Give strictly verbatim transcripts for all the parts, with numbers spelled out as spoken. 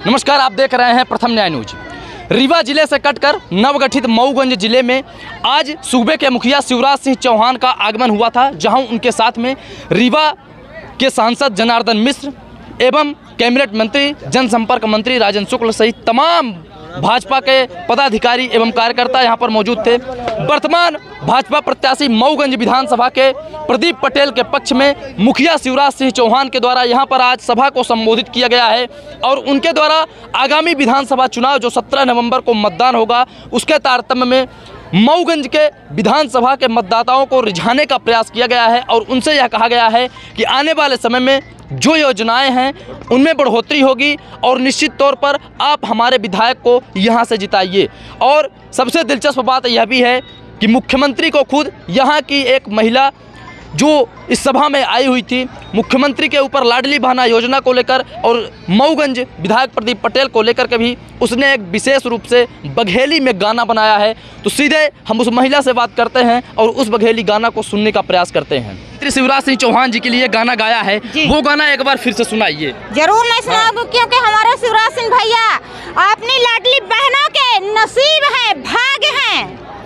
नमस्कार, आप देख रहे हैं प्रथम न्याय न्यूज। रीवा जिले से कटकर नवगठित मऊगंज जिले में आज सूबे के मुखिया शिवराज सिंह चौहान का आगमन हुआ था, जहां उनके साथ में रीवा के सांसद जनार्दन मिश्र एवं कैबिनेट मंत्री जनसंपर्क मंत्री राजन शुक्ल सहित तमाम भाजपा के पदाधिकारी एवं कार्यकर्ता यहां पर मौजूद थे। वर्तमान भाजपा प्रत्याशी मऊगंज विधानसभा के प्रदीप पटेल के पक्ष में मुखिया शिवराज सिंह चौहान के द्वारा यहां पर आज सभा को संबोधित किया गया है और उनके द्वारा आगामी विधानसभा चुनाव जो सत्रह नवंबर को मतदान होगा, उसके तारतम्य में मऊगंज के विधानसभा के मतदाताओं को रिझाने का प्रयास किया गया है और उनसे यह कहा गया है कि आने वाले समय में जो योजनाएं हैं उनमें बढ़ोतरी होगी और निश्चित तौर पर आप हमारे विधायक को यहां से जिताइए। और सबसे दिलचस्प बात यह भी है कि मुख्यमंत्री को खुद यहां की एक महिला जो इस सभा में आई हुई थी, मुख्यमंत्री के ऊपर लाडली बहना योजना को लेकर और मऊगंज विधायक प्रदीप पटेल को लेकर के भी उसने एक विशेष रूप से बघेली में गाना बनाया है। तो सीधे हम उस महिला से बात करते हैं और उस बघेली गाना को सुनने का प्रयास करते हैं। शिवराज सिंह चौहान जी के लिए गाना गाया है, वो गाना एक बार फिर से सुनाइए। जरूर मैं सुनाऊंगी, क्योंकि हमारे शिवराज सिंह भैया अपनी लाडली बहनों के नसीब है, भाग्य है।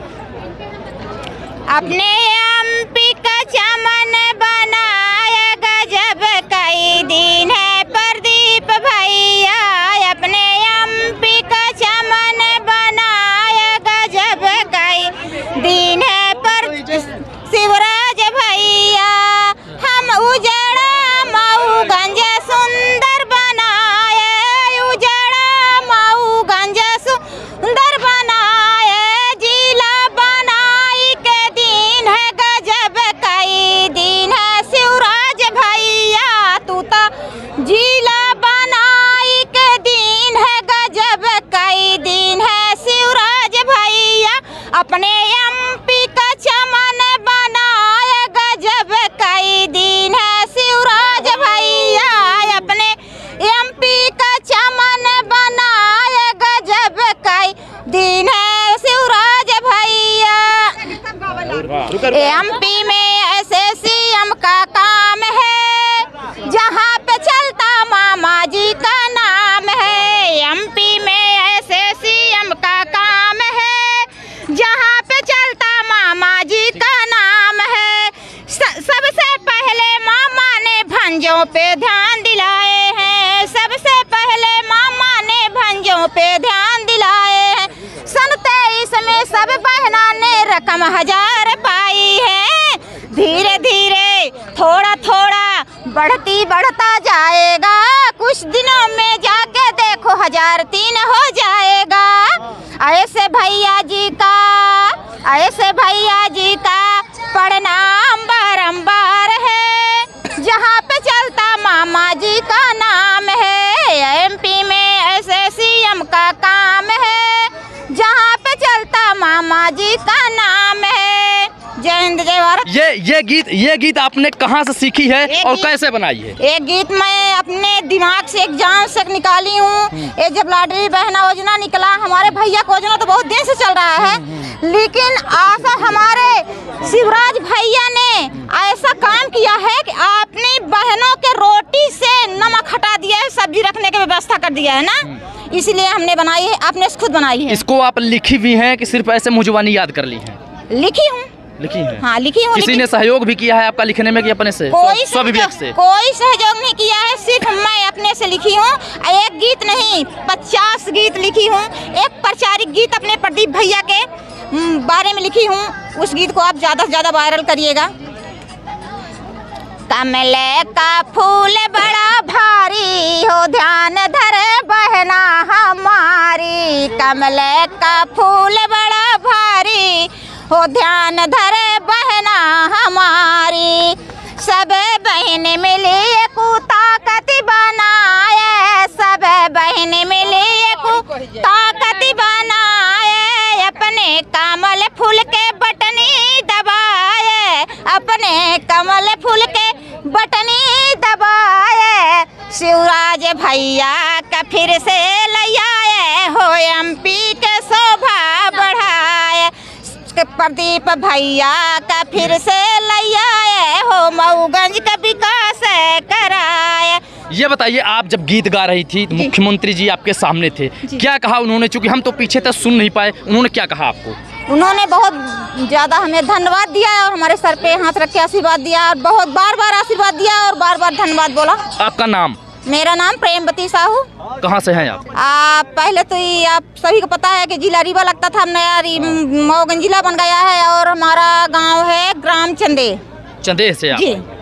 अपने एमपी का चमन बनाए गजब कई दिन है प्रदीप भैया, अपने एमपी का चमन बनाए गजब कई दिन है पर शिवराज भैया। हम उजड़ा मऊगंज सुंदर बनाए, उजड़ा मऊगंज सुंदर बनाए, जिला बनाई के दिन है गजब कई दिन है शिवराज भैया। तू तो जिला बनाई के दिन है गजब कई दिन है शिवराज भैया, अपने एमपी का चमन बनाए गजब कई दिन है शिवराज भैया, अपने एमपी का चमन बनाए गजब कई दिन है शिवराज भैया। एमपी में ऐसे सीएम का काम है, जहाँ पे चलता मामा जी का नाम है। एमपी में ऐसे सीएम का काम है, जहाँ पे चलता मामा जी का नाम है। सबसे पहले मामा ने भंजों पे ध्यान दिलाए हैं, सबसे पहले मामा ने भंजों पे ध्यान दिलाए हैं। सन तेईस में सब बहना ने रकम हजार पाई है, धीरे धीरे थोड़ा थोड़ा बढ़ती बढ़ता जाएगा, कुछ दिनों में जाके देखो हजार तीन हो जाएगा। ऐसे भैया जी का, ऐसे भैया जी का प्रणाम बारंबार है, जहाँ पे चलता मामा जी का नाम है। एमपी में ऐसे सीएम का काम है, जहाँ पे चलता मामा जी का नाम है। जय हिंद जय भारत। ये ये गीत ये गीत आपने कहाँ से सीखी है और कैसे बनाई है? ये गीत मैं अपने दिमाग से एग्जाम से निकाली हूँ। ये जब लाडली बहना योजना निकला, हमारे भैया को योजना तो बहुत दिन से चल रहा है, लेकिन आशा हमारे शिवराज भैया ने ऐसा काम किया है कि अपनी बहनों के रोटी से नमक हटा दिया है, सब्जी रखने की व्यवस्था कर दिया है ना, इसलिए हमने बनाई है। आपने खुद बनाई है? इसको आप लिखी भी हैं कि सिर्फ ऐसे मुझवानी याद कर ली है? लिखी हूँ, लिखी है। हाँ लिखी हूँ। किसी ने सहयोग भी किया है आपका लिखने में कि अपने से? कोई सहयोग से? कोई सहयोग नहीं किया है, सिर्फ मैं अपने से लिखी हूँ। एक गीत नहीं, पचास गीत लिखी हूँ। एक प्रचारिक गीत अपने प्रदीप भैया के बारे में लिखी हूँ, उस गीत को आप ज्यादा से ज्यादा वायरल करिएगा। कमले का फूल बड़ा भारी हो, ध्यान धरे बहना हमारी। कमले का फूल बड़ा भारी हो, ध्यान धरे बहना हमारी। सब बहन मिली को ताकत बनाए, सब बहन मिली को ताकत बनाए, अपने कमल फूल के बटनी दबाए, अपने कमल फूल के बटनी दबाए। शिवराज भैया का फिर से ले आए हो, एमपी के शोभा बढ़ाए। के प्रदीप भैया का फिर से लैया हो मऊगंज का विकास कराए। ये बताइए, आप जब गीत गा रही थी तो मुख्यमंत्री जी आपके सामने थे, क्या कहा उन्होंने? चूंकि हम तो पीछे तक सुन नहीं पाए, उन्होंने क्या कहा आपको? उन्होंने बहुत ज़्यादा हमें धन्यवाद दिया और हमारे सर पे हाथ रख के आशीर्वाद दिया और बहुत बार बार आशीर्वाद दिया और बार बार धन्यवाद बोला। आपका नाम? मेरा नाम प्रेमवती साहू। कहाँ से हैं आप? आप पहले तो ये आप सभी को पता है कि जिला रीवा लगता था, नया मऊगंज जिला बन गया है और हमारा गांव है ग्राम चंदे। चंदे से आप? जी।